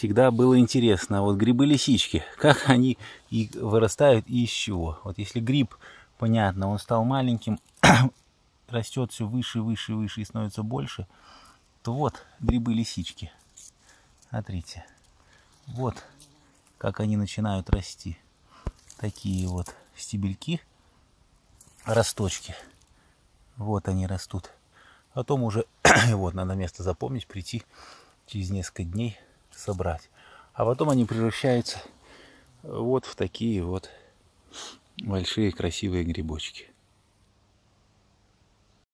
всегда было интересно. Вот грибы-лисички, как они и вырастают и из чего. Вот если гриб, понятно, он стал маленьким, растет все выше, выше, выше и становится больше, то вот грибы-лисички. Смотрите, вот как они начинают расти. Такие вот стебельки, росточки. Вот они растут. Потом уже, вот, надо место запомнить, прийти через несколько дней собрать. А потом они превращаются вот в такие вот большие красивые грибочки.